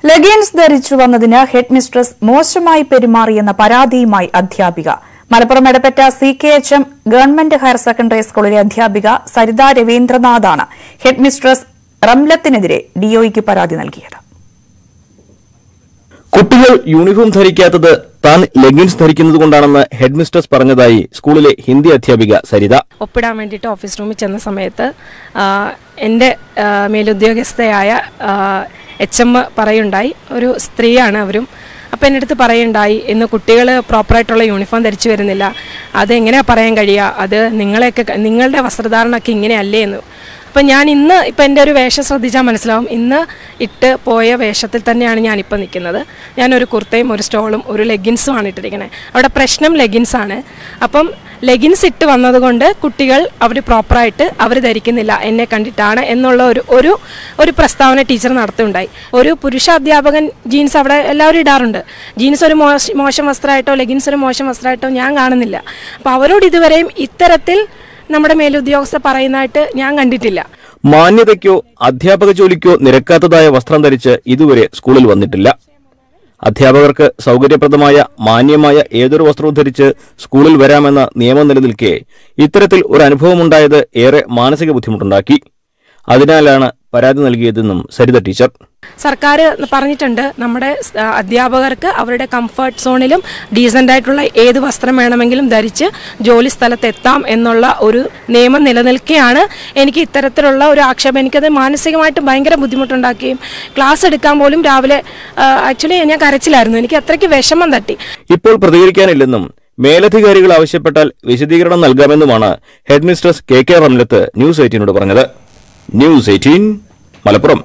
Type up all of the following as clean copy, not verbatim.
Leggings ധരിച്ചു വന്നതിന് head mistress മോശമായി പെരുമാറിയെന്ന പരാതിയുമായി അധ്യാപിക. Malappuram Edappatta CKHM government higher secondary സ്കൂളിലെ അധ്യാപിക സരിത രവീന്ദ്രനാഥാണ് ഹെഡ് മിസ്ട്രസ് റംലത്തിനെതിരെ DOEക്ക് പരാതി നൽകിയത്. കുട്ടികൾ യൂണിഫോം ധരിക്കാത്തത് താൻ ലെഗിൻസ് ധരിക്കുന്നതുകൊണ്ടാണെന്ന് ഹെഡ് മിസ്ട്രസ് പറഞ്ഞതായി സ്കൂളിലെ ഹിന്ദി അധ്യാപിക സരിത. ഒപ്പിടാൻ വേണ്ടിയിട്ട് ഓഫീസ് റൂമിൽ ചെന്ന സമയത്ത് എൻ്റെ മേലുദ്യോഗസ്ഥയായ HM പറയുണ്ടായി, ഒരു സ്ത്രീയാണ് അവരും. അപ്പോൾ എൻ്റെ അടുത്ത് പറയുണ്ടായി, ഇന്ന് കുട്ടികൾ പ്രോപ്പറായിട്ടുള്ള യൂണിഫോം ധരിച്ചു വരുന്നില്ല, അതെങ്ങനെയാണ് പറയാൻ കഴിയുക, അത് നിങ്ങളുടെ വസ്ത്രധാരണമൊക്കെ ഇങ്ങനെയല്ലേ എന്ന്. അപ്പം ഞാൻ ഇപ്പം എൻ്റെ ഒരു വേഷം ശ്രദ്ധിച്ചാൽ മനസ്സിലാവും, ഇന്ന് ഇട്ട് പോയ വേഷത്തിൽ തന്നെയാണ് ഞാനിപ്പോൾ നിൽക്കുന്നത്. ഞാനൊരു കുർത്തയും ഒരു സ്റ്റോളും ഒരു ലെഗിൻസുമാണ് ഇട്ടിരിക്കുന്നത്. അവിടെ പ്രശ്നം ലെഗിൻസാണ്. അപ്പം ലെഗിൻസ് ഇട്ട് വന്നതുകൊണ്ട് കുട്ടികൾ അവർ പ്രോപ്പറായിട്ട് അവർ ധരിക്കുന്നില്ല, എന്നെ കണ്ടിട്ടാണ് എന്നുള്ള ഒരു പ്രസ്താവന ടീച്ചർ നടത്തുണ്ടായി. ഒരു പുരുഷ അധ്യാപകൻ ജീൻസ് അവിടെ എല്ലാവരും ഇടാറുണ്ട്. ജീൻസ് ഒരു മോശം വസ്ത്രമായിട്ടോ ലെഗിൻസ് ഒരു മോശം വസ്ത്രമായിട്ടോ ഞാൻ കാണുന്നില്ല. അപ്പോൾ അവരോട് ഇതുവരെയും ഇത്തരത്തിൽ നമ്മുടെ മേലുദ്യോഗസ്ഥ പറയുന്നതായിട്ട് ഞാൻ കണ്ടിട്ടില്ല. മാന്യതയ്ക്കോ അധ്യാപക ജോലിക്കോ നിരക്കാത്തതായ വസ്ത്രം ധരിച്ച് ഇതുവരെ സ്കൂളിൽ വന്നിട്ടില്ല. അധ്യാപകർക്ക് സൗകര്യപ്രദമായ മാന്യമായ ഏതൊരു വസ്ത്രവും ധരിച്ച് സ്കൂളിൽ വരാമെന്ന നിയമം നിലനിൽക്കെ ഇത്തരത്തിൽ ഒരു അനുഭവമുണ്ടായത് ഏറെ മാനസിക ബുദ്ധിമുട്ടുണ്ടാക്കി. അതിനാലാണ് പരാതി നൽകിയതെന്നും സരിത ടീച്ചർ. സർക്കാർ പറഞ്ഞിട്ടുണ്ട്, നമ്മുടെ അധ്യാപകർക്ക് അവരുടെ കംഫർട്ട് സോണിലും ഡീസൻ്റ് ആയിട്ടുള്ള ഏത് വസ്ത്രം വേണമെങ്കിലും ധരിച്ച് ജോലി സ്ഥലത്ത് എത്താം എന്നുള്ള ഒരു നിയമം നിലനിൽക്കെയാണ് എനിക്ക് ഇത്തരത്തിലുള്ള ഒരു ആക്ഷേപം. എനിക്കത് മാനസികമായിട്ട് ഭയങ്കര ബുദ്ധിമുട്ടുണ്ടാക്കുകയും ക്ലാസ് എടുക്കാൻ പോലും രാവിലെ ആക്ച്വലി ഞാൻ കരച്ചിലായിരുന്നു. എനിക്ക് അത്രയ്ക്ക് വിഷമം തട്ടി. ഇപ്പോൾ പ്രതികരിക്കാനില്ലെന്നും മേലധികാരികൾ ആവശ്യപ്പെട്ടാൽ വിശദീകരണം നൽകാമെന്നുമാണ് head mistress KK Ramlath news 18 പറഞ്ഞത്. ന്യൂസ് 18 മലപ്പുറം.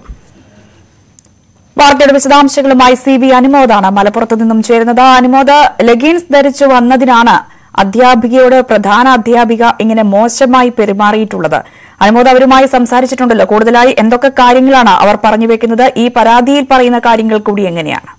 വാർത്തയുടെ വിശദാംശങ്ങളുമായി CV അനുമോദാണ് മലപ്പുറത്ത് നിന്നും ചേരുന്നത്. അനുമോദ്, ലെഗിൻസ് ധരിച്ചു വന്നതിനാണ് അധ്യാപികയോട് പ്രധാന അധ്യാപിക ഇങ്ങനെ മോശമായി പെരുമാറിയിട്ടുള്ളത്. അനുമോദ് അവരുമായി സംസാരിച്ചിട്ടുണ്ടല്ലോ, കൂടുതലായി എന്തൊക്കെ കാര്യങ്ങളാണ് അവർ പറഞ്ഞു വെക്കുന്നത്? ഈ പരാതിയിൽ പറയുന്ന കാര്യങ്ങൾ കൂടി എങ്ങനെയാണ്?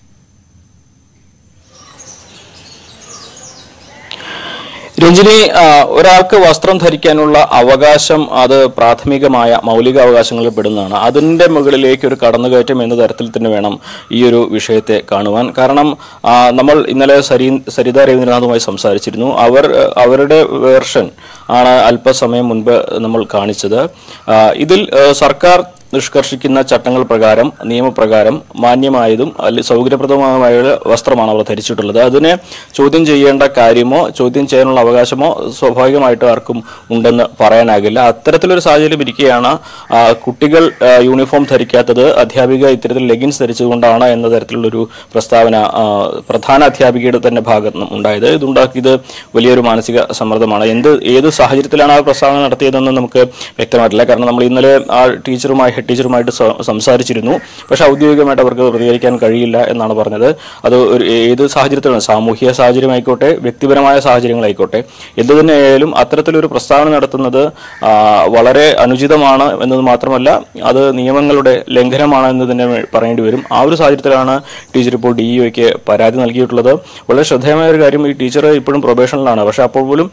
രഞ്ജിനി, ഒരാൾക്ക് വസ്ത്രം ധരിക്കാനുള്ള അവകാശം അത് പ്രാഥമികമായ മൗലിക അവകാശങ്ങളിൽ പെടുന്നതാണ്. അതിന്റെ മുകളിലേക്ക് ഒരു കടന്നുകയറ്റം എന്ന തരത്തിൽ തന്നെ വേണം ഈ ഒരു വിഷയത്തെ കാണുവാൻ. കാരണം നമ്മൾ ഇന്നലെ സരിത രവീന്ദ്രനാഥുമായി സംസാരിച്ചിരുന്നു. അവരുടെ വേർഷൻ ആണ് അല്പസമയം മുൻപ് നമ്മൾ കാണിച്ചത്. ഇതിൽ സർക്കാർ നിഷ്കർഷിക്കുന്ന ചട്ടങ്ങൾ പ്രകാരം നിയമപ്രകാരം മാന്യമായതും സൗകര്യപ്രദമായ വസ്ത്രമാണ് അവർ ധരിച്ചിട്ടുള്ളത്. അതിനെ ചോദ്യം ചെയ്യേണ്ട കാര്യമോ ചോദ്യം ചെയ്യാനുള്ള അവകാശമോ സ്വാഭാവികമായിട്ട് ആർക്കും ഉണ്ടെന്ന് പറയാനാകില്ല. അത്തരത്തിലൊരു സാഹചര്യം ഇരിക്കുകയാണ് കുട്ടികൾ യൂണിഫോം ധരിക്കാത്തത് അധ്യാപിക ഇത്തരത്തിൽ ലെഗിൻസ് ധരിച്ചുകൊണ്ടാണ് എന്ന തരത്തിലുള്ളൊരു പ്രസ്താവന പ്രധാന അധ്യാപികയുടെ തന്നെ ഭാഗത്ത് ഉണ്ടായത്. ഇതുണ്ടാക്കിയത് വലിയൊരു മാനസിക സമ്മർദ്ദമാണ്. ഏത് സാഹചര്യത്തിലാണ് ആ പ്രസ്താവന നടത്തിയതെന്ന് നമുക്ക് വ്യക്തമായിട്ടില്ല. കാരണം നമ്മൾ ഇന്നലെ ആ ഹെഡ് ടീച്ചറുമായിട്ട് സംസാരിച്ചിരുന്നു. പക്ഷെ ഔദ്യോഗികമായിട്ട് അവർക്ക് പ്രതികരിക്കാൻ കഴിയില്ല എന്നാണ് പറഞ്ഞത്. അത് ഏത് സാഹചര്യത്തിലാണ്, സാമൂഹിക സാഹചര്യമായിക്കോട്ടെ വ്യക്തിപരമായ സാഹചര്യങ്ങളായിക്കോട്ടെ, എന്തു തന്നെയായാലും അത്തരത്തിലൊരു പ്രസ്താവന നടത്തുന്നത് വളരെ അനുചിതമാണ് എന്നത് മാത്രമല്ല അത് നിയമങ്ങളുടെ ലംഘനമാണ് എന്ന് തന്നെ പറയേണ്ടി വരും. ആ ഒരു സാഹചര്യത്തിലാണ് ടീച്ചർ ഇപ്പോൾ DOEക്ക് പരാതി നൽകിയിട്ടുള്ളത്. വളരെ ശ്രദ്ധേയമായ ഒരു കാര്യം, ഈ ടീച്ചർ ഇപ്പോഴും പ്രൊബേഷനിലാണ്. പക്ഷെ അപ്പോൾ പോലും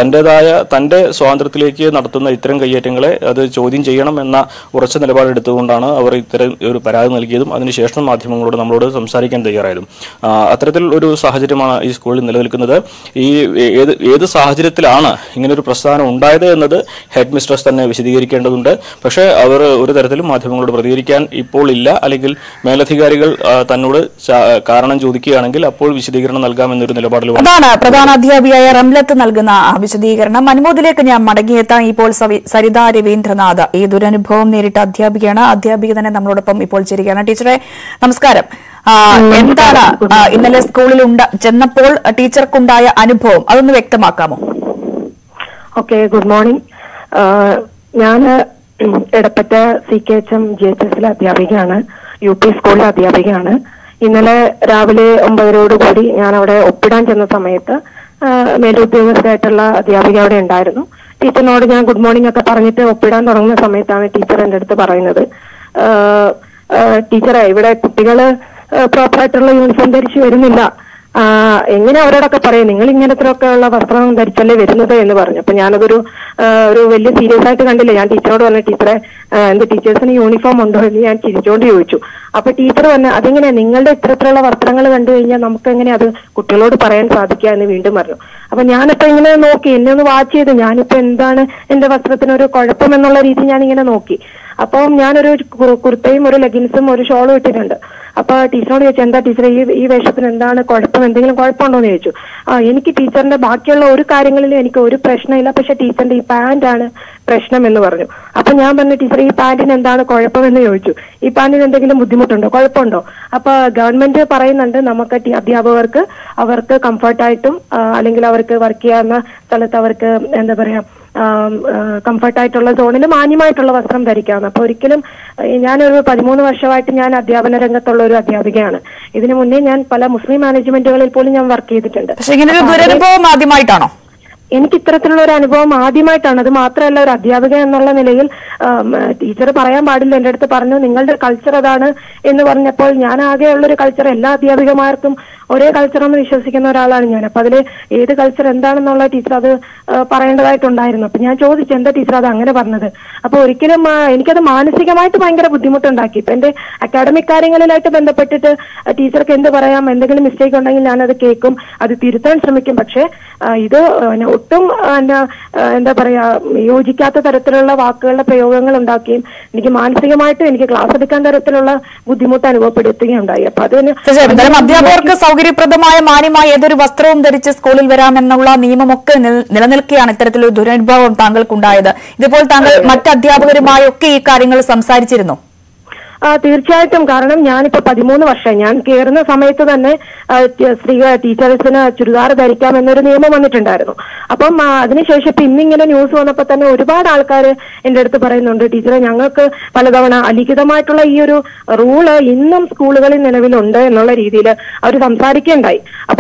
തന്റെ സ്വാതന്ത്ര്യത്തിലേക്ക് നടത്തുന്ന ഇത്തരം കയ്യേറ്റങ്ങളെ അത് ചോദ്യം ചെയ്യണം എന്ന ഉറച്ച നിലപാടെടുത്തുകൊണ്ടാണ് അവർ ഇത്തരം ഒരു പരാതി നൽകിയതും അതിനുശേഷം മാധ്യമങ്ങളോട് നമ്മളോട് സംസാരിക്കാൻ തയ്യാറായതും. അത്തരത്തിൽ ഒരു സാഹചര്യമാണ് ഈ സ്കൂളിൽ നിലനിൽക്കുന്നത്. ഈ ഏത് സാഹചര്യത്തിലാണ് ഇങ്ങനൊരു പ്രസ്താവന ഉണ്ടായത് എന്നത് ഹെഡ് മിസ്ട്രസ് തന്നെ വിശദീകരിക്കേണ്ടതുണ്ട്. പക്ഷേ അവർ ഒരു തരത്തിലും മാധ്യമങ്ങളോട് പ്രതികരിക്കാൻ ഇപ്പോൾ ഇല്ല. അല്ലെങ്കിൽ മേലധികാരികൾ തന്നോട് കാരണം ചോദിക്കുകയാണെങ്കിൽ അപ്പോൾ വിശദീകരണം നൽകാമെന്നൊരു നിലപാടിൽ അതാണ് പ്രധാന അധ്യാപികയായ റംലത്ത് നൽകുന്ന അനുമോദിലേക്ക് ഞാൻ മടങ്ങിയെത്താൻ. ഇപ്പോൾ സരിത രവീന്ദ്രനാഥ് ഈ ദുരനുഭവം നേരിട്ട അധ്യാപികയാണ്. അധ്യാപിക തന്നെ നമ്മളോടൊപ്പം ഇപ്പോൾ ചേരുകയാണ്. ടീച്ചറെ നമസ്കാരം. എന്താണ് ഇന്നലെ സ്കൂളിൽ ചെന്നപ്പോൾ ടീച്ചർക്കുണ്ടായ അനുഭവം, അതൊന്ന് വ്യക്തമാക്കാമോ? Okay, good morning. ഞാൻ എടപ്പറ്റ CKHM GHSലെ അധ്യാപികയാണ്, UP സ്കൂളിലെ അധ്യാപികയാണ്. ഇന്നലെ രാവിലെ 9:30 ഞാൻ അവിടെ ഒപ്പിടാൻ ചെന്ന സമയത്ത് മേലുദ്യോഗസ്ഥയായിട്ടുള്ള അധ്യാപിക അവിടെ ഉണ്ടായിരുന്നു. ടീച്ചറിനോട് ഞാൻ ഗുഡ് മോർണിംഗ് ഒക്കെ പറഞ്ഞിട്ട് ഒപ്പിടാൻ തുടങ്ങുന്ന സമയത്താണ് ടീച്ചർ എൻ്റെ അടുത്ത് പറയുന്നത്, ടീച്ചറെ ഇവിടെ കുട്ടികൾ പ്രോപ്പറായിട്ടുള്ള യൂണിഫോം ധരിച്ചു വരുന്നില്ല, എങ്ങനെ അവരോടൊക്കെ പറയും നിങ്ങൾ ഇങ്ങനത്തെ ഉള്ള വസ്ത്രം ധരിച്ചല്ലേ വരുന്നത് എന്ന് പറഞ്ഞു. അപ്പൊ ഞാനതൊരു ഒരു വലിയ സീരിയസ് ആയിട്ട് കണ്ടില്ല. ഞാൻ ടീച്ചറോട് പറഞ്ഞു, ടീച്ചറെ എന്ത് ടീച്ചേഴ്സിന് യൂണിഫോം ഉണ്ടോ എന്ന് ഞാൻ ചിരിച്ചോണ്ട് ചോദിച്ചു. അപ്പൊ ടീച്ചർ പറഞ്ഞു, അതെങ്ങനെയാ നിങ്ങളുടെ ഇത്തരത്തിലുള്ള വസ്ത്രങ്ങൾ കണ്ടു കഴിഞ്ഞാൽ നമുക്ക് എങ്ങനെ അത് കുട്ടികളോട് പറയാൻ സാധിക്കുക എന്ന് വീണ്ടും പറഞ്ഞു. അപ്പൊ ഞാനിപ്പോ ഇങ്ങനെ നോക്കി, എന്നെ ഒന്ന് വാച്ച് ചെയ്ത് ഞാനിപ്പോ എന്താണ് എന്റെ വസ്ത്രത്തിനൊരു കുഴപ്പം എന്നുള്ള രീതി ഞാൻ ഇങ്ങനെ നോക്കി. അപ്പം ഞാനൊരു കുർത്തയും ഒരു ലെഗിൻസും ഒരു ഷോളും ഇട്ടിട്ടുണ്ട്. അപ്പൊ ടീച്ചറോട് ചോദിച്ചു, എന്താ ടീച്ചറെ ഈ വേഷത്തിന് എന്താണ് കുഴപ്പം, എന്തെങ്കിലും കുഴപ്പമുണ്ടോ എന്ന് ചോദിച്ചു. എനിക്ക് ടീച്ചറിന്റെ ബാക്കിയുള്ള ഒരു കാര്യങ്ങളിലും എനിക്ക് ഒരു പ്രശ്നമില്ല, പക്ഷെ ടീച്ചറിന്റെ ഈ പാന്റാണ് പ്രശ്നം എന്ന് പറഞ്ഞു. അപ്പൊ ഞാൻ പറഞ്ഞു, ടീച്ചർ ഈ പാന്റിന് എന്താണ് കുഴപ്പമെന്ന് ചോദിച്ചു. ഈ പാന്റിന് എന്തെങ്കിലും ബുദ്ധിമുട്ടുണ്ടോ, കുഴപ്പമുണ്ടോ? അപ്പൊ ഗവൺമെന്റ് പറയുന്നുണ്ട് നമുക്ക് അധ്യാപകർക്ക് അവർക്ക് കംഫർട്ടായിട്ടും അല്ലെങ്കിൽ അവർക്ക് വർക്ക് ചെയ്യാവുന്ന സ്ഥലത്ത് അവർക്ക് എന്താ പറയാ കംഫർട്ടായിട്ടുള്ള സോണിൽ മാന്യമായിട്ടുള്ള വസ്ത്രം ധരിക്കാവുന്ന. അപ്പൊ ഒരിക്കലും ഞാനൊരു 13 വർഷമായിട്ട് ഞാൻ അധ്യാപന രംഗത്തുള്ള ഒരു അധ്യാപികയാണ്. ഇതിനു മുന്നേ ഞാൻ പല മുസ്ലിം മാനേജ്മെന്റുകളിൽ പോലും ഞാൻ വർക്ക് ചെയ്തിട്ടുണ്ട്. ആദ്യമായിട്ടാണോ? എനിക്ക് ഇത്തരത്തിലുള്ള ഒരു അനുഭവം ആദ്യമായിട്ടാണ്. അത് മാത്രമല്ല, ഒരു അധ്യാപിക എന്നുള്ള നിലയിൽ ടീച്ചർ പറയാൻ പാടില്ല, എന്റെ അടുത്ത് പറഞ്ഞു നിങ്ങളുടെ കൾച്ചർ അതാണ് എന്ന് പറഞ്ഞപ്പോൾ ഞാൻ ആകെയുള്ളൊരു കൾച്ചർ എല്ലാ അധ്യാപികമാർക്കും ഒരേ കൾച്ചർ എന്ന് വിശ്വസിക്കുന്ന ഒരാളാണ് ഞാൻ. അപ്പൊ അതില് ഏത് കൾച്ചർ എന്താണെന്നുള്ള ടീച്ചർ അത് പറയേണ്ടതായിട്ടുണ്ടായിരുന്നു. അപ്പൊ ഞാൻ ചോദിച്ചു, എന്താ ടീച്ചർ അത് അങ്ങനെ പറഞ്ഞത്? അപ്പൊ ഒരിക്കലും എനിക്കത് മാനസികമായിട്ട് ഭയങ്കര ബുദ്ധിമുട്ടുണ്ടാക്കി. ഇപ്പൊ എന്റെ അക്കാഡമിക് കാര്യങ്ങളിലായിട്ട് ബന്ധപ്പെട്ടിട്ട് ടീച്ചർക്ക് എന്ത് പറയാം, എന്തെങ്കിലും മിസ്റ്റേക്ക് ഉണ്ടെങ്കിൽ ഞാനത് കേൾക്കും, അത് തിരുത്താൻ ശ്രമിക്കും. പക്ഷെ ഇത് ഒട്ടും എന്താ പറയാ യോജിക്കാത്ത തരത്തിലുള്ള വാക്കുകളുടെ പ്രയോഗങ്ങൾ ഉണ്ടാക്കുകയും എനിക്ക് മാനസികമായിട്ടും എനിക്ക് ക്ലാസ് എടുക്കാൻ തരത്തിലുള്ള ബുദ്ധിമുട്ട് അനുഭവപ്പെടുത്തുകയുണ്ടായി. അപ്പൊ അതിന് അധ്യാപകർക്ക് സൗകര്യപ്രദമായ മാന്യമായ ഏതൊരു വസ്ത്രവും ധരിച്ച് സ്കൂളിൽ വരാമെന്നുള്ള നിയമമൊക്കെ നിലനിൽക്കുകയാണ് ഇത്തരത്തിലൊരു ദുരനുഭവം താങ്കൾക്കുണ്ടായത്. ഇതുപോലെ താങ്കൾ മറ്റ് അധ്യാപകരുമായൊക്കെ ഈ കാര്യങ്ങൾ സംസാരിച്ചിരുന്നു? തീർച്ചയായിട്ടും. കാരണം ഞാനിപ്പോ 13 വർഷം ഞാൻ കയറുന്ന സമയത്ത് തന്നെ ടീച്ചേഴ്സിന് ചുരിദാർ ധരിക്കാം എന്നൊരു നിയമം വന്നിട്ടുണ്ടായിരുന്നു. അപ്പം അതിനുശേഷം ഇപ്പൊ ഇന്നിങ്ങനെ ന്യൂസ് വന്നപ്പോ തന്നെ ഒരുപാട് ആൾക്കാർ എന്റെ അടുത്ത് പറയുന്നുണ്ട്, ടീച്ചറെ ഞങ്ങൾക്ക് പലതവണ അലിഖിതമായിട്ടുള്ള ഈ ഒരു റൂള് ഇന്നും സ്കൂളുകളിൽ നിലവിലുണ്ട് എന്നുള്ള രീതിയിൽ അവർ സംസാരിക്കുകയുണ്ടായി. അപ്പൊ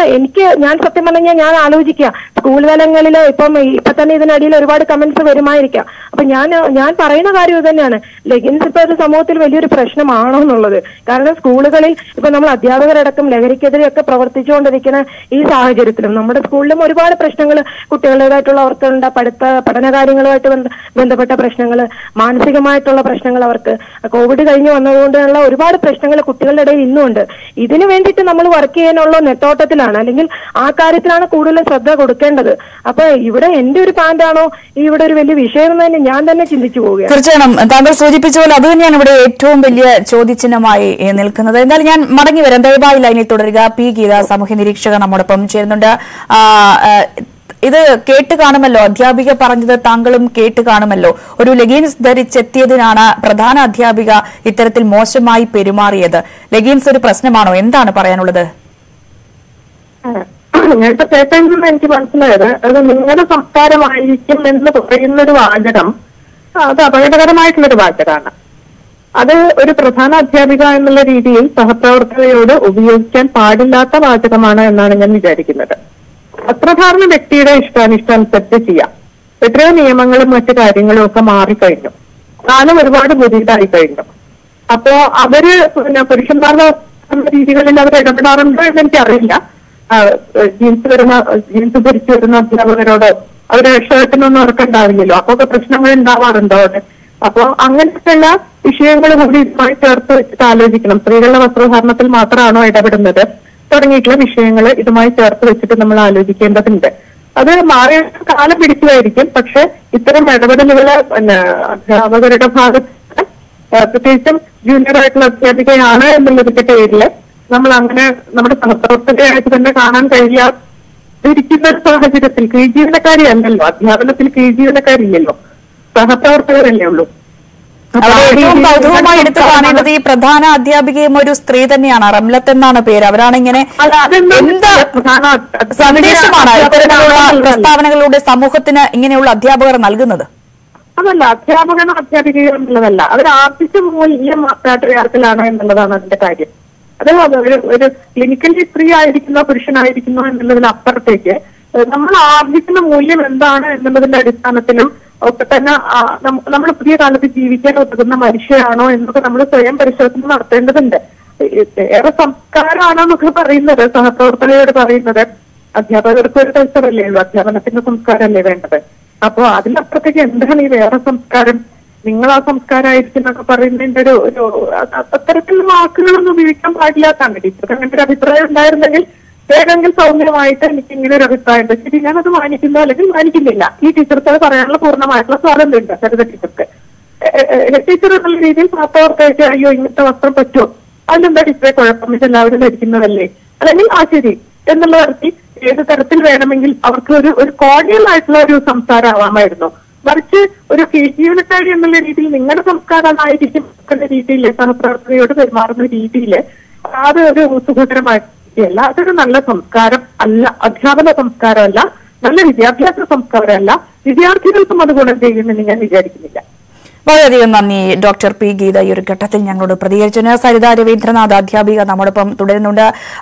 ഞാൻ സത്യം പറഞ്ഞാൽ ഞാൻ ആലോചിക്കുക, സ്കൂൾ തലങ്ങളിൽ ഇപ്പൊ തന്നെ ഇതിനടിയിൽ ഒരുപാട് കമന്റ്സ് വരുമായിരിക്കാം. അപ്പൊ ഞാൻ പറയുന്ന കാര്യം ഇത് തന്നെയാണ്, ലെഗിൻസ് ഇപ്പൊ ഒരു സമൂഹത്തിൽ വലിയൊരു പ്രശ്നമാണോ എന്നുള്ളത്. കാരണം സ്കൂളുകളിൽ ഇപ്പൊ നമ്മൾ അധ്യാപകരടക്കം ലഹരിക്കെതിരെയൊക്കെ പ്രവർത്തിച്ചുകൊണ്ടിരിക്കുന്ന ഈ സാഹചര്യത്തിലും നമ്മുടെ സ്കൂളിലും ഒരുപാട് പ്രശ്നങ്ങൾ കുട്ടികളുടേതായിട്ടുള്ള അവർക്കുണ്ട്. പഠനകാര്യങ്ങളുമായിട്ട് ബന്ധപ്പെട്ട പ്രശ്നങ്ങൾ, മാനസികമായിട്ടുള്ള പ്രശ്നങ്ങൾ, അവർക്ക് കോവിഡ് കഴിഞ്ഞ് വന്നതുകൊണ്ടുള്ള ഒരുപാട് പ്രശ്നങ്ങൾ കുട്ടികളുടെ ഇടയിൽ ഇന്നുമുണ്ട്. ഇതിനു വേണ്ടിയിട്ട് നമ്മൾ വർക്ക് ചെയ്യാനുള്ള നെട്ടോട്ടത്തിലാണ്, അല്ലെങ്കിൽ ആ കാര്യത്തിലാണ് കൂടുതൽ ശ്രദ്ധ കൊടുക്കേണ്ടത്. അപ്പൊ ഇവിടെ എന്റെ ഒരു പാന്റാണോ ഇവിടെ ഒരു വലിയ വിഷയം എന്ന് തന്നെ ഞാൻ തന്നെ ചിന്തിച്ചു പോവുകയാണ്. തീർച്ചയായും താങ്കൾ സൂചിപ്പിച്ച പോലെ അത് തന്നെയാണ് ഇവിടെ ഏറ്റവും വലിയ ചോദ്യചിഹ്നമായി നിൽക്കുന്നത്. എന്തായാലും ഞാൻ മടങ്ങി വരാം, ദയവായി ലൈനിൽ തുടരുക. പി ഗീത സാമൂഹ്യ നിരീക്ഷക നമ്മോടൊപ്പം ചേരുന്നുണ്ട്. ഇത് കേട്ട് കാണുമല്ലോ, അധ്യാപിക പറഞ്ഞത് താങ്കളും കേട്ട് കാണുമല്ലോ. ഒരു ലെഗിൻസ് ധരിച്ചെത്തിയതിനാണ് പ്രധാന അധ്യാപിക ഇത്തരത്തിൽ മോശമായി പെരുമാറിയത്. ലെഗിൻസ് ഒരു പ്രശ്നമാണോ? എന്താണ് പറയാനുള്ളത്? നേരത്തെ കേട്ടെന്ന് എനിക്ക് മനസ്സിലായത് അത് നിങ്ങളുടെ സംസ്കാരമായിരിക്കും എന്ന് പറയുന്നൊരു വാചകം അത് അപകടകരമായിട്ടുള്ളൊരു വാചകമാണ്. അത് ഒരു പ്രധാന അധ്യാപിക എന്നുള്ള രീതിയിൽ സഹപ്രവർത്തകയോട് ഉപയോഗിക്കാൻ പാടില്ലാത്ത വാചകമാണ് എന്നാണ് ഞാൻ വിചാരിക്കുന്നത്. വസ്ത്രധാരണ വ്യക്തിയുടെ ഇഷ്ടാനിഷ്ടമനുസരിച്ച് ചെയ്യാം. എത്രയോ നിയമങ്ങളും മറ്റു കാര്യങ്ങളും ഒക്കെ മാറിക്കഴിഞ്ഞു, കാലം ഒരുപാട് പുതിയതായി കഴിഞ്ഞു. അപ്പോ അവര് പുരുഷന്മാരുടെ രീതികളിൽ അവർ ഇടപെടാറുണ്ടോ എന്ന് എനിക്കറിയില്ല. ജീൻസ് ധരിച്ചു വരുന്ന അധ്യാപകരോട് അവര് ഷർട്ടിനൊന്നും ഉറക്കുണ്ടാവില്ലല്ലോ, അപ്പൊ പ്രശ്നങ്ങൾ ഉണ്ടാവാറുണ്ടോ അവിടെ? അപ്പൊ അങ്ങനെയൊക്കെയുള്ള വിഷയങ്ങൾ കൂടി ഇതുമായി ചേർത്ത് വെച്ചിട്ട് ആലോചിക്കണം. സ്ത്രീകളുടെ വസ്ത്രധാരണത്തിൽ മാത്രമാണോ ഇടപെടുന്നത് തുടങ്ങിയിട്ടുള്ള വിഷയങ്ങൾ ഇതുമായി ചേർത്ത് വെച്ചിട്ട് നമ്മൾ ആലോചിക്കേണ്ടതുണ്ട്. അത് മാറിയ കാലം പിടിച്ചതായിരിക്കും, പക്ഷെ ഇത്തരം ഇടപെടലുകള് അധ്യാപകരുടെ ഭാഗത്ത് പ്രത്യേകിച്ചും ജൂനിയർ ആയിട്ടുള്ള അധ്യാപികയാണ് എന്നുള്ളതിന്റെ പേരില് നമ്മൾ അങ്ങനെ നമ്മുടെ സഹപ്രവർത്തകരായിട്ട് തന്നെ കാണാൻ കഴിയാതിരിക്കുന്ന ഒരു സാഹചര്യത്തിൽ കീഴ്ജീവനക്കാരി അല്ലല്ലോ, അധ്യാപനത്തിൽ കീഴ്ജീവനക്കാരില്ലല്ലോ, സഹപ്രവർത്തകരല്ലേ ഉള്ളൂ. ഏറ്റവും കൗതുകമായി എടുത്തു കാണേണ്ടത് ഈ പ്രധാന അധ്യാപികയും ഒരു സ്ത്രീ തന്നെയാണ്. റംലത്ത് എന്നാണ് പേര്. അവരാണ് ഇങ്ങനെ എന്ത് സന്ദേശമാണ് ഇത്തരത്തിലുള്ള പ്രസ്താവനകളിലൂടെ സമൂഹത്തിന് ഇങ്ങനെയുള്ള അധ്യാപകർ നൽകുന്നത്? അതല്ല, അധ്യാപകനോ അധ്യാപികയോ എന്നുള്ളതല്ല, അവർ ആർജിച്ച മൂല്യം പാട്രിയാർക്കിലാണ് എന്നുള്ളതാണ് അതിന്റെ കാര്യം. അത് ഒരു ക്ലിനിക്കലി സ്ത്രീ ആയിരിക്കുന്നോ പുരുഷനായിരിക്കുന്നോ എന്നുള്ളതിനപ്പുറത്തേക്ക് നമ്മൾ ആർജിക്കുന്ന മൂല്യം എന്താണ് എന്നുള്ളതിന്റെ അടിസ്ഥാനത്തിലും ഒക്കെ തന്നെ നമ്മൾ പുതിയ കാലത്ത് ജീവിക്കാൻ ഒതുങ്ങുന്ന മനുഷ്യരാണോ എന്നൊക്കെ നമ്മൾ സ്വയം പരിശോധന നടത്തേണ്ടതുണ്ട്. ഏറെ സംസ്കാരമാണെന്നൊക്കെ പറയുന്നത് സഹപ്രവർത്തകരോട് പറയുന്നത് അധ്യാപകർക്ക് ഒരു കൾച്ചറല്ലേ ഉള്ളൂ, അധ്യാപനത്തിന്റെ സംസ്കാരമല്ലേ വേണ്ടത്. അപ്പൊ അതിനപ്പുറത്തേക്ക് എന്താണ് ഈ വേറെ സംസ്കാരം, നിങ്ങൾ ആ സംസ്കാരമായിരിക്കും എന്നൊക്കെ പറയുന്നതിന്റെ ഒരു അത്തരത്തിലുള്ള വാക്കുകളൊന്നും ഉപയോഗിക്കാൻ പാടില്ലാത്താണ്. ടീച്ചർക്ക് അങ്ങനത്തെ ഒരു അഭിപ്രായം ഉണ്ടായിരുന്നെങ്കിൽ വേണമെങ്കിൽ സൗമ്യമായിട്ട് എനിക്ക് ഇങ്ങനെ ഒരു അഭിപ്രായം ഉണ്ട്, ശരി ഞാനത് മാനിക്കുന്നു അല്ലെങ്കിൽ മാനിക്കുന്നില്ല. ഈ ടീച്ചർക്ക് അത് പറയാനുള്ള പൂർണ്ണമായിട്ടുള്ള സ്വാതന്ത്ര്യം ഉണ്ട് സരിത ടീച്ചർക്ക്. ടീച്ചർ എന്നുള്ള രീതിയിൽ സഹപ്രവർത്തകർക്ക് അയ്യോ ഇങ്ങനത്തെ വസ്ത്രം പറ്റുമോ, അതിലെന്താ ടീച്ചറെ കുഴപ്പം, ഇതെല്ലാവരും ധരിക്കുന്നതല്ലേ, അല്ലെങ്കിൽ ആ ശരി എന്നുള്ള തരത്തിൽ ഏത് തരത്തിൽ വേണമെങ്കിൽ അവർക്ക് ഒരു കോർഡിയൽ ആയിട്ടുള്ള ഒരു സംസാരം ആവാമായിരുന്നു. മറിച്ച് ഒരു യൂണിറ്റാരി എന്നുള്ള രീതിയിൽ നിങ്ങളുടെ സംസ്കാരമായിരിക്കും രീതിയിൽ സഹപ്രവർത്തകയോട് പെരുമാറുന്ന രീതിയിൽ അത് ഒരു സുഖകരമായിട്ടില്ല. അതൊരു നല്ല സംസ്കാരം അല്ല, അധ്യാപന സംസ്കാരമല്ല, നല്ല വിദ്യാഭ്യാസ സംസ്കാരമല്ല. വിദ്യാർത്ഥികൾക്കും അത് ഗുണം ചെയ്യുമെന്ന് ഞാൻ വിചാരിക്കുന്നില്ല. വളരെയധികം നന്ദി ഡോക്ടർ പി ഗീത ഈ ഒരു ഘട്ടത്തിൽ ഞങ്ങളോട് പ്രതികരിച്ചു. സരിത രവീന്ദ്രനാഥ് അധ്യാപിക നമ്മോടൊപ്പം തുടരുന്നുണ്ട്.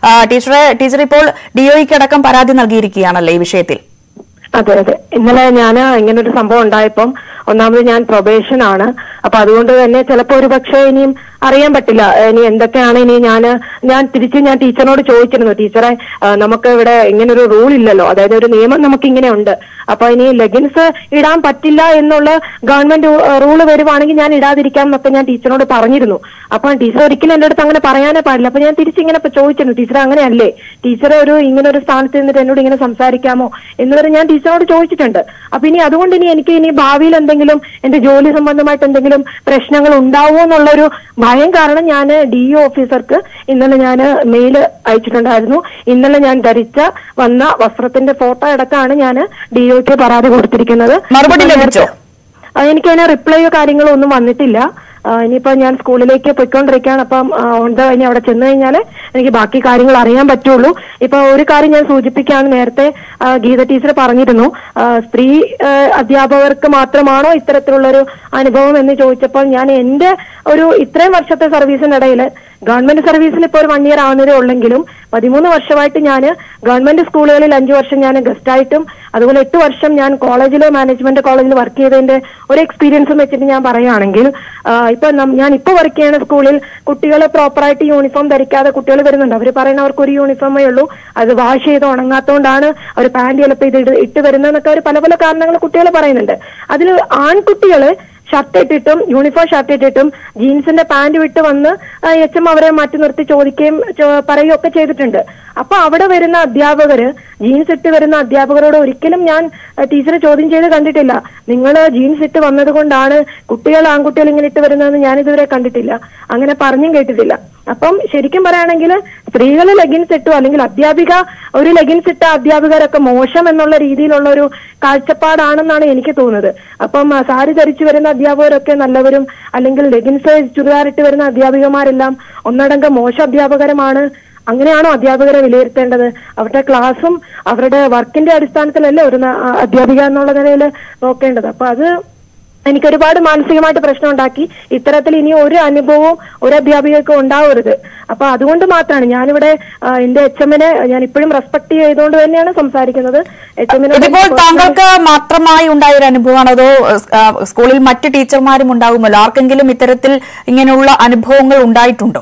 ടീച്ചർ ഇപ്പോൾ ഡിഒയ്ക്ക് അടക്കം പരാതി നൽകിയിരിക്കുകയാണല്ലേ ഈ വിഷയത്തിൽ? അതെ അതെ, ഇന്നലെ ഞാൻ ഇങ്ങനൊരു സംഭവം ഉണ്ടായപ്പം ഒന്നാമത് ഞാൻ പ്രൊബേഷൻ ആണ്. അപ്പൊ അതുകൊണ്ട് തന്നെ ചിലപ്പോ ഒരു പക്ഷേ ഇനിയും അറിയാൻ പറ്റില്ല ഇനി എന്തൊക്കെയാണ്. ഇനി ഞാൻ തിരിച്ച് ഞാൻ ടീച്ചറിനോട് ചോദിച്ചിരുന്നു, ടീച്ചറെ നമുക്ക് ഇവിടെ ഇങ്ങനൊരു റൂൾ ഇല്ലല്ലോ, അതായത് ഒരു നിയമം നമുക്ക് ഇങ്ങനെ ഉണ്ട്, അപ്പൊ ഇനി ലെഗിൻസ് ഇടാൻ പറ്റില്ല എന്നുള്ള ഗവൺമെന്റ് റൂള് വരുവാണെങ്കിൽ ഞാൻ ഇടാതിരിക്കാം എന്നൊക്കെ ഞാൻ ടീച്ചറിനോട് പറഞ്ഞിരുന്നു. അപ്പൊ ടീച്ചർ ഒരിക്കലും എന്റെ അടുത്ത് അങ്ങനെ പറയാനേ പാടില്ല. അപ്പൊ ഞാൻ തിരിച്ചിങ്ങനെ ചോദിച്ചിരുന്നു, ടീച്ചർ അങ്ങനെയല്ലേ, ടീച്ചർ ഇങ്ങനെ ഒരു സ്ഥാനത്ത് നിന്നിട്ട് എന്നോട് ഇങ്ങനെ സംസാരിക്കാമോ എന്നുവരെ ഞാൻ ടീച്ചറോട് ചോദിച്ചിട്ടുണ്ട്. അപ്പൊ അതുകൊണ്ട് എനിക്ക് ഭാവിയിൽ എന്തെങ്കിലും എന്റെ ജോലി സംബന്ധമായിട്ട് എന്തെങ്കിലും പ്രശ്നങ്ങൾ ഉണ്ടാവുമോ എന്നുള്ളൊരു ഭയം കാരണം ഞാൻ DO ഓഫീസർക്ക് ഇന്നലെ ഞാൻ മെയിൽ അയച്ചിട്ടുണ്ടായിരുന്നു. ഇന്നലെ ഞാൻ വന്ന വസ്ത്രത്തിന്റെ ഫോട്ടോ അടക്കമാണ് ഞാൻ DOക്ക് പരാതി കൊടുത്തിരിക്കുന്നത്. മറുപടി ലഭിച്ചോ? എനിക്കതിന് റിപ്ലൈയോ കാര്യങ്ങളോ ഒന്നും വന്നിട്ടില്ല. ഇനിയിപ്പോ ഞാൻ സ്കൂളിലേക്ക് പോയിക്കൊണ്ടിരിക്കുകയാണ്. അപ്പം ഇനി അവിടെ ചെന്ന് കഴിഞ്ഞാൽ എനിക്ക് ബാക്കി കാര്യങ്ങൾ അറിയാൻ പറ്റുള്ളൂ. ഇപ്പൊ ഒരു കാര്യം ഞാൻ സൂചിപ്പിക്കുകയാണ്, നേരത്തെ ഗീത ടീച്ചർ പറഞ്ഞിരുന്നു സ്ത്രീ അധ്യാപകർക്ക് മാത്രമാണോ ഇത്തരത്തിലുള്ളൊരു അനുഭവം എന്ന് ചോദിച്ചപ്പോൾ ഞാൻ എന്റെ ഇത്രയും വർഷത്തെ സർവീസിനിടയിൽ ഗവൺമെന്റ് സർവീസിൽ ഇപ്പോൾ ഒരു 1 year ആവുന്നതേ ഉള്ളെങ്കിലും 13 വർഷമായിട്ട് ഞാൻ ഗവൺമെന്റ് സ്കൂളുകളിൽ 5 വർഷം ഞാൻ ഗസ്റ്റായിട്ടും അതുപോലെ 8 വർഷം ഞാൻ മാനേജ്മെന്റ് കോളേജിൽ വർക്ക് ചെയ്തതിന്റെ ഒരു എക്സ്പീരിയൻസും വെച്ചിട്ട് ഞാൻ പറയുകയാണെങ്കിൽ ഞാൻ ഇപ്പൊ വർക്ക് ചെയ്യുന്ന സ്കൂളിൽ കുട്ടികളെ പ്രോപ്പറായിട്ട് യൂണിഫോം ധരിക്കാതെ കുട്ടികൾ വരുന്നുണ്ട്. അവർ പറയുന്ന അവർക്ക് ഒരു യൂണിഫോമേ ഉള്ളൂ, അത് വാഷ് ചെയ്ത് ഉണങ്ങാത്തോണ്ടാണ് അവർ പാന്റ് ചിലപ്പോൾ ഇത് ഇട്ട് വരുന്നതെന്നൊക്കെ അവർ പല പല കാരണങ്ങൾ കുട്ടികൾ പറയുന്നുണ്ട്. അതിൽ ആൺകുട്ടികള് ഷർട്ട് ഇട്ടിട്ടും യൂണിഫോം ഷർട്ട് ഇട്ടിട്ടും ജീൻസിന്റെ പാന്റ് വിട്ട് വന്ന് HM അവരെ മാറ്റി നിർത്തി ചോദിക്കുകയും പറയുകയൊക്കെ ചെയ്തിട്ടുണ്ട്. അപ്പൊ അവിടെ വരുന്ന അധ്യാപകര് ജീൻസ് ഇട്ട് വരുന്ന അധ്യാപകരോട് ഒരിക്കലും ഞാൻ ടീച്ചറെ ചോദ്യം ചെയ്ത് കണ്ടിട്ടില്ല. നിങ്ങൾ ജീൻസ് ഇട്ട് വന്നത് കൊണ്ടാണ് ആൺകുട്ടികൾ ഇങ്ങനെ ഇട്ട് വരുന്നതെന്ന് ഞാൻ ഇതുവരെ കണ്ടിട്ടില്ല, അങ്ങനെ പറഞ്ഞും കേട്ടിട്ടില്ല. അപ്പം ശരിക്കും പറയുകയാണെങ്കിൽ സ്ത്രീകൾ ലെഗിൻസ് ഇട്ടു അല്ലെങ്കിൽ ഒരു ലെഗിൻസ് ഇട്ട അധ്യാപികരൊക്കെ മോശം എന്നുള്ള രീതിയിലുള്ള ഒരു കാഴ്ചപ്പാടാണെന്നാണ് എനിക്ക് തോന്നുന്നത്. അപ്പം സാരി ധരിച്ചു വരുന്ന അധ്യാപകരൊക്കെ നല്ലവരും അല്ലെങ്കിൽ ലെഗിൻസ് ചുരിദാറിട്ട് വരുന്ന അധ്യാപികമാരെല്ലാം ഒന്നടങ്കം മോശം അധ്യാപകരമാണ്, അങ്ങനെയാണോ അധ്യാപകരെ വിലയിരുത്തേണ്ടത്? അവരുടെ ക്ലാസ്സും അവരുടെ വർക്കിന്റെ അടിസ്ഥാനത്തിലല്ലേ ഒരു അധ്യാപിക എന്നുള്ള നിലയിൽ നോക്കേണ്ടത്. അപ്പൊ അത് എനിക്കൊരുപാട് മാനസികമായിട്ട് പ്രശ്നം ഉണ്ടാക്കി. ഇത്തരത്തിൽ ഇനി ഒരു അനുഭവവും ഒരു അധ്യാപികയ്ക്ക് ഉണ്ടാവരുത്. അപ്പൊ അതുകൊണ്ട് മാത്രമാണ് ഞാനിവിടെ എന്റെ HMനെ ഞാൻ ഇപ്പോഴും റെസ്പെക്ട് ചെയ്തുകൊണ്ട് തന്നെയാണ് സംസാരിക്കുന്നത്. ഇതിപ്പോൾ താങ്കൾക്ക് മാത്രമായി ഉണ്ടായ ഒരു അനുഭവമാണോ അതോ സ്കൂളിൽ മറ്റ് ടീച്ചർമാരും ഉണ്ടാകുമല്ലോ, ആർക്കെങ്കിലും ഇത്തരത്തിൽ ഇങ്ങനെയുള്ള അനുഭവങ്ങൾ ഉണ്ടായിട്ടുണ്ടോ?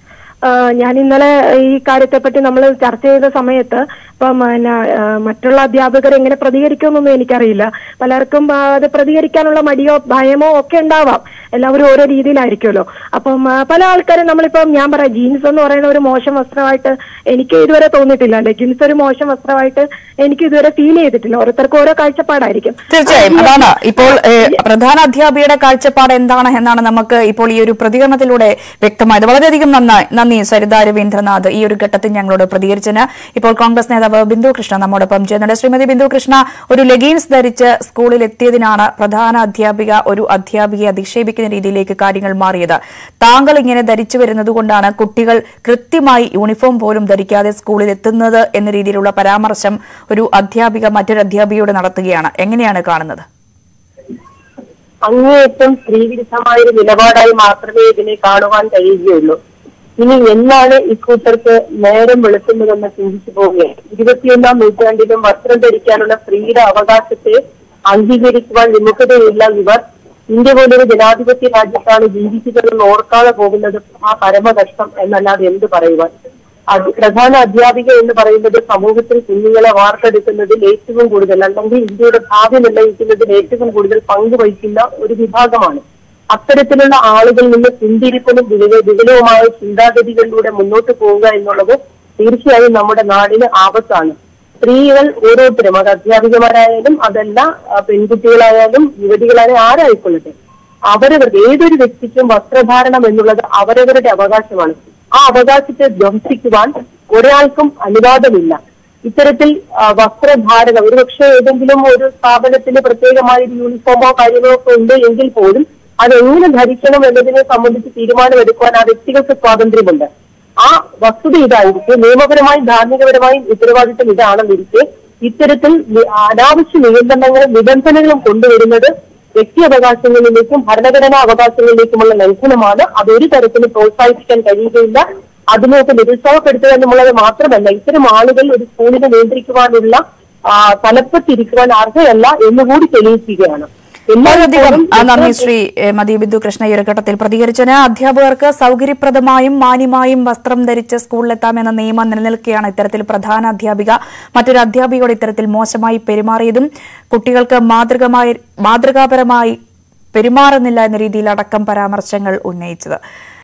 ഞാൻ ഇന്നലെ ഈ കാര്യത്തെപ്പറ്റി നമ്മൾ ചർച്ച ചെയ്ത സമയത്ത് ഇപ്പം മറ്റുള്ള അധ്യാപകർ എങ്ങനെ പ്രതികരിക്കുമെന്നൊന്നും എനിക്കറിയില്ല. പലർക്കും അത് പ്രതികരിക്കാനുള്ള മടിയോ ഭയമോ ഒക്കെ ഉണ്ടാവാം, എല്ലാവരും ഓരോ രീതിയിലായിരിക്കുമല്ലോ. അപ്പം പല ആൾക്കാരും നമ്മളിപ്പം ഞാൻ പറയാം ജീൻസ് എന്ന് പറയുന്ന ഒരു മോശം വസ്ത്രമായിട്ട് എനിക്ക് ഇതുവരെ തോന്നിയിട്ടില്ല, അല്ലെ ജീൻസ് ഒരു മോശം വസ്ത്രമായിട്ട് എനിക്ക് ഇതുവരെ ഫീൽ ചെയ്തിട്ടില്ല. ഓരോരുത്തർക്കും ഓരോ കാഴ്ചപ്പാടായിരിക്കും. തീർച്ചയായും അതാണ് ഇപ്പോൾ പ്രധാന അധ്യാപികയുടെ കാഴ്ചപ്പാട് എന്താണ് എന്നാണ് നമുക്ക് ഇപ്പോൾ ഈ ഒരു പ്രതികരണത്തിലൂടെ വ്യക്തമായത്. വളരെയധികം നന്ദി സരിത രവീന്ദ്രനാഥ് ഈ ഒരു ഘട്ടത്തിൽ ഞങ്ങളോട് പ്രതികരിച്ചതിന്. ഇപ്പോൾ കോൺഗ്രസ് നേതാവ് ബിന്ദു കൃഷ്ണ നമ്മോടൊപ്പം ചെയ്യുന്നുണ്ട്. ശ്രീമതി ബിന്ദു കൃഷ്ണ, ഒരു ലെഗിൻസ് ധരിച്ച് സ്കൂളിൽ എത്തിയതിനാണ് പ്രധാന അധ്യാപിക ഒരു അധ്യാപികയെ അധിക്ഷേപിക്കുന്ന രീതിയിലേക്ക് കാര്യങ്ങൾ മാറിയത്. താങ്കൾ ഇങ്ങനെ ധരിച്ചു വരുന്നത് കൊണ്ടാണ് കുട്ടികൾ കൃത്യമായി യൂണിഫോം പോലും ധരിക്കാതെ സ്കൂളിൽ എത്തുന്നത് എന്ന രീതിയിലുള്ള പരാമർശം ഒരു അധ്യാപിക മറ്റൊരു അധ്യാപികയോട് നടത്തുകയാണ്. എങ്ങനെയാണ് കാണുന്നത്? അങ്ങേയറ്റം സ്ത്രീവിരുദ്ധമായൊരു നിലപാടായി മാത്രമേ ഇതിനെ കാണുവാൻ കഴിയുകയുള്ളൂ. ഇനി എന്നാണ് ഇക്കൂട്ടർക്ക് നേരം വെളുക്കുന്നതെന്ന് ചിന്തിച്ചു പോവുകയാണ്. 21ാം നൂറ്റാണ്ടിലും വസ്ത്രം ധരിക്കാനുള്ള സ്ത്രീയുടെ അവകാശത്തെ അംഗീകരിക്കുവാൻ വിമുഖതയുള്ള ഇവർ ഇന്ത്യ പോലൊരു ജനാധിപത്യ രാജ്യത്താണ് ജീവിക്കുന്നതെന്ന് ഓർക്കാതെ പോകുന്നത് ആ പരമകഷ്ടം എന്നല്ലാതെ എന്ത് പറയുവാൻ. പ്രധാന അധ്യാപിക എന്ന് പറയുന്നത് സമൂഹത്തിൽ കുഞ്ഞുങ്ങളെ വാർത്തെടുക്കുന്നതിൽ ഏറ്റവും കൂടുതൽ, അല്ലെങ്കിൽ ഇന്ത്യയുടെ ഭാവി നിർണ്ണയിക്കുന്നതിൽ ഏറ്റവും കൂടുതൽ പങ്കുവഹിക്കുന്ന ഒരു വിഭാഗമാണ്. അത്തരത്തിലുള്ള ആളുകളിൽ നിന്ന് പിന്തിരിപ്പനും വിപുലവുമായ ചിന്താഗതികളിലൂടെ മുന്നോട്ട് പോവുക എന്നുള്ളത് തീർച്ചയായും നമ്മുടെ നാടിന് ആപത്താണ്. സ്ത്രീകൾ ഓരോരുത്തരും, അത് അധ്യാപികമാരായാലും അതല്ല പെൺകുട്ടികളായാലും യുവതികളായാലും ആരായിക്കൊള്ളട്ടെ, അവരവർക്ക് ഏതൊരു വ്യക്തിക്കും വസ്ത്രധാരണം എന്നുള്ളത് അവരവരുടെ അവകാശമാണ്. ആ അവകാശത്തെ ധ്വംസിക്കുവാൻ ഒരാൾക്കും അനുവാദമില്ല. ഇത്തരത്തിൽ വസ്ത്രധാരണം, ഒരുപക്ഷെ ഏതെങ്കിലും ഒരു സ്ഥാപനത്തിന് പ്രത്യേകമായ ഒരു യൂണിഫോമോ കാര്യങ്ങളോ ഒക്കെ ഉണ്ട് എങ്കിൽ പോലും അതെങ്ങനെ ധരിക്കണം എന്നതിനെ സംബന്ധിച്ച് തീരുമാനമെടുക്കുവാൻ ആ വ്യക്തികൾക്ക് സ്വാതന്ത്ര്യമുണ്ട്. ആ വസ്തുത ഇതായിരിക്കും. നിയമപരമായും ധാർമ്മികപരമായും ഉത്തരവാദിത്വം ഇതാണെന്നിരിക്കെ ഇത്തരത്തിൽ അനാവശ്യ നിബന്ധനകളും കൊണ്ടുവരുന്നത് വ്യക്തി അവകാശങ്ങളിലേക്കും ഭരണഘടനാ അവകാശങ്ങളിലേക്കുമുള്ള ലംഘനമാണ്. അതൊരു തരത്തിലും പ്രോത്സാഹിപ്പിക്കാൻ കഴിയുകയില്ല. അതിനൊക്കെ നിരുത്സാഹപ്പെടുത്തുക എന്നുള്ളത് മാത്രമല്ല, ഇത്തരം ആളുകൾ ഒരു സ്കൂളിനെ നിയന്ത്രിക്കുവാനുള്ള തലപ്പത്തിരിക്കുവാൻ അർഹയല്ല എന്നുകൂടി തെളിയിക്കുകയാണ്. വളരെയധികം നന്ദി ശ്രീ മതി ബിന്ദു കൃഷ്ണ. ഈ ഒരു ഘട്ടത്തിൽ പ്രതികരിച്ചതിന് അധ്യാപകർക്ക് സൗകര്യപ്രദമായും മാന്യമായും വസ്ത്രം ധരിച്ച് സ്കൂളിലെത്താമെന്ന നിയമം നിലനിൽക്കുകയാണ്. ഇത്തരത്തിൽ പ്രധാന അധ്യാപിക മറ്റൊരു അധ്യാപികയോട് ഇത്തരത്തിൽ മോശമായി പെരുമാറിയതും കുട്ടികൾക്ക് മാതൃകാപരമായി പെരുമാറുന്നില്ല എന്ന രീതിയിൽ അടക്കം പരാമർശങ്ങൾ ഉന്നയിച്ചത്.